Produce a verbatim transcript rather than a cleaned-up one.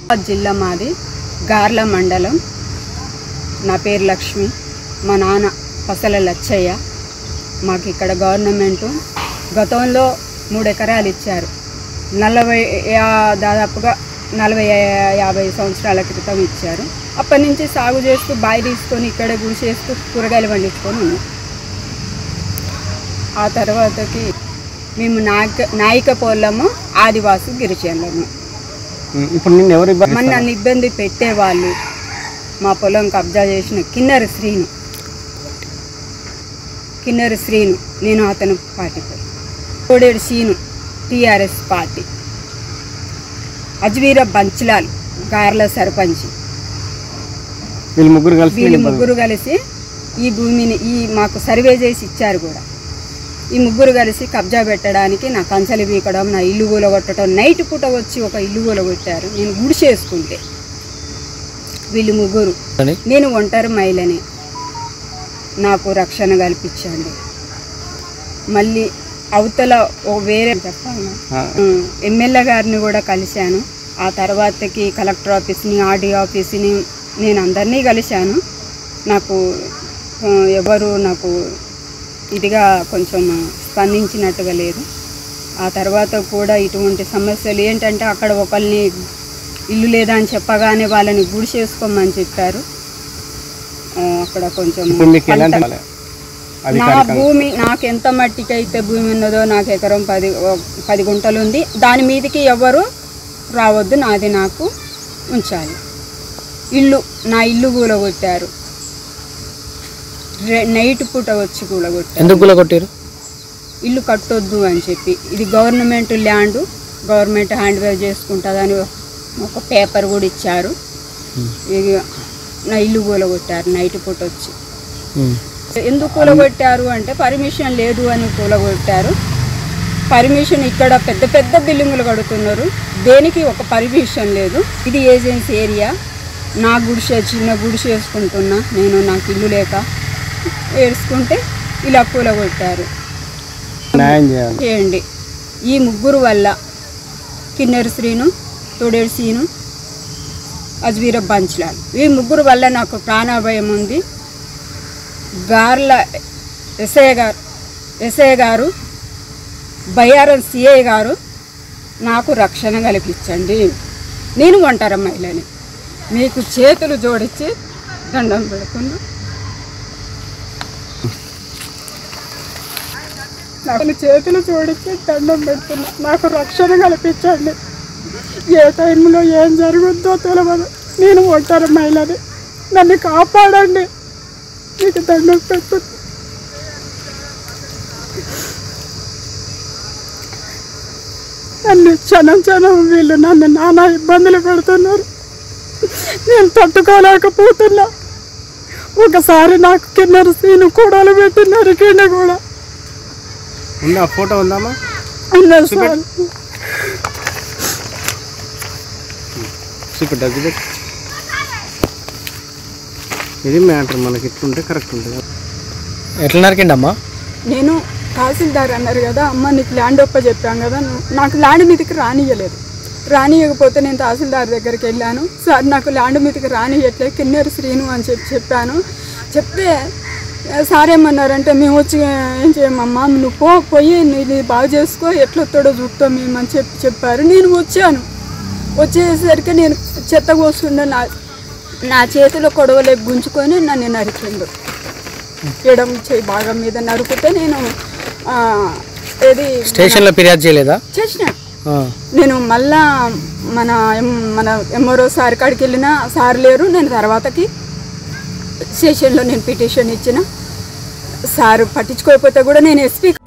జిల్లా మాది గార్ల మండలం. నా పేరు లక్ష్మి. మా నాన్న పసల లచ్చయ్య. మాకు ఇక్కడ గవర్నమెంట్ గతంలో మూడు ఎకరాలు ఇచ్చారు. నలభై దాదాపుగా నలభై యాభై సంవత్సరాల క్రితం ఇచ్చారు. అప్పటి నుంచి సాగు చేస్తూ బావి తీసుకొని ఇక్కడ గుడిసేస్తూ కూరగాయలు పండించుకొని ఉన్నాం. ఆ తర్వాతకి మేము నాయక నాయక పోలము ఆదివాసి గిరిజనులము. ఇప్పుడు నిన్ను ఎవరు మన నన్ను ఇబ్బంది పెట్టేవాళ్ళు మా పొలం కబ్జా చేసిన కిన్నెర శ్రీను కిన్నెర శ్రీను నేను అతను party Kodedu Srinu TRS party, Ajveera Banchlal Garla sarpanch. వీళ్ళు ముగ్గురు కలిసి వీళ్ళు ముగ్గురు కలిసి ఈ భూమిని ఈ మాకు సర్వే చేసి ఇచ్చారు కూడా. ఈ ముగ్గురు కలిసి కబ్జా పెట్టడానికి నా కంచెలు పీకడం, నా ఇల్లు కూలగొట్టడం, నైట్ పూట వచ్చి ఒక ఇల్లు కూలగొట్టారు. నేను గుడిసేసుకుంటే వీళ్ళు ముగ్గురు, నేను ఒంటరి మహిళని, నాకు రక్షణ కల్పించండి. మళ్ళీ అవతల ఓ వేరే చెప్పాను ఎమ్మెల్యే గారిని కూడా కలిశాను. ఆ తర్వాతకి కలెక్టర్ ఆఫీస్ని, ఆర్డీఓ ఆఫీస్ని, నేను అందరినీ కలిశాను. నాకు ఎవరు నాకు ఇదిగా కొంచెం స్పందించినట్టుగా లేదు. ఆ తర్వాత కూడా ఇటువంటి సమస్యలు ఏంటంటే అక్కడ ఒకరిని ఇల్లు లేదా అని చెప్పగానే వాళ్ళని గుడి చేసుకోమని చెప్పారు. అక్కడ కొంచెం నా భూమి నాకు ఎంత మట్టికి అయితే భూమి ఉన్నదో, నాకు ఎకరం పది పది గుంటలు ఉంది. దాని మీదకి ఎవరు రావద్దు, నాది నాకు ఉంచాలి. ఇల్లు నా ఇల్లు కూలగొట్టారు. నైట్ పూట వచ్చి కూలగొట్టారు. ఎందుకు కూలగొట్టారు? ఇల్లు కట్టొద్దు అని చెప్పి. ఇది government land, government hand over చేసుకుంటుందని ఒక పేపర్ కూడా ఇచ్చారు. నా ఇల్లు కూలగొట్టారు నైట్ పూట వచ్చి. ఎందుకు కూలగొట్టారు అంటే పర్మిషన్ లేదు అని కూలగొట్టారు. పర్మిషన్ ఇక్కడ పెద్ద పెద్ద బిల్డింగులు కడుతున్నారు, దేనికి ఒక పర్మిషన్ లేదు. ఇది ఏజెన్సీ ఏరియా. నా గుడిసె చిన్న గుడిసె వేసుకుంటున్నా నేను, నాకు ఇల్లు లేక వేసుకుంటే ఇలా కూలగొట్టారు. చేయండి. ఈ ముగ్గురు వల్ల కిన్నెర శ్రీను, తోడేడు శ్రీను, అజ్వీర బంచ్లాల్, ఈ ముగ్గురు వల్ల నాకు ప్రాణభయం ఉంది. గార్ల ఎస్ఐ గారు ఎస్ఐ గారు బయ్యారం సిఐ గారు నాకు రక్షణ కల్పించండి. నేను ఒంటరి మహిళని. మీకు చేతులు జోడించి దండం పెడుతున్నా. నాకు చేతులు జోడించి దండం పెడుతున్నా. నాకు రక్షణ కల్పించండి. ఏ టైంలో ఏం జరుగుద్దో తెలియదు. నేను ఒంటరి మహిళని, నన్ను కాపాడండి. నీకు దండం పెట్టు. నన్ను క్షణం క్షణం వీళ్ళు నన్ను నానా ఇబ్బందులు పెడుతున్నారు. నేను తట్టుకోలేకపోతున్నా. ఒకసారి నాకు కిన్నెర సీను కూడలు పెట్టినారు. కింద కూడా ఫోటో ఉందామా? ఉన్నది సార్. ఇది మ్యాటర్. మనకి ఎట్లుంటే కరెక్ట్ ఉంటుంది. ఎట్లా నరికిండమ్మా? నేను తహసీల్దార్ అన్నారు కదా, అమ్మ నీకు ల్యాండ్ ఒప్ప చెప్పాను కదా, నాకు ల్యాండ్ మీదకి రానియలేదు. రానియకపోతే నేను తహసీల్దార్ దగ్గరికి వెళ్ళాను. సార్ నాకు ల్యాండ్ మీదకి రానియట్లేదు, కిన్నెర శ్రీను అని చెప్పి చెప్పాను. చెప్తే సార్ ఏమన్నారంటే, మేము వచ్చి ఏం చేయమమ్మా, నువ్వు పో పోయి ఇది బాగు చేసుకో, ఎట్లొత్తాడో చూస్తాం మేము అని చెప్పి చెప్పారు. నేను వచ్చాను. వచ్చేసరికి నేను చెత్త కోసుకుంటే నా నా చేతిలో కొడవలే గుంజుకొని నన్ను నరికిండు. ఎడం చేయి భాగం మీద నరికితే నేను ఏది స్టేషన్లో ఫిర్యాదు చేయలేదా? చేసిన. నేను మళ్ళా మన మన ఎంఆర్ఓ సార్ కాడికి వెళ్ళిన, సార్ లేరు. నేను తర్వాతకి స్టేషన్లో నేను పిటిషన్ ఇచ్చిన. సార్ పట్టించుకోకపోతే కూడా నేను ఎస్పీ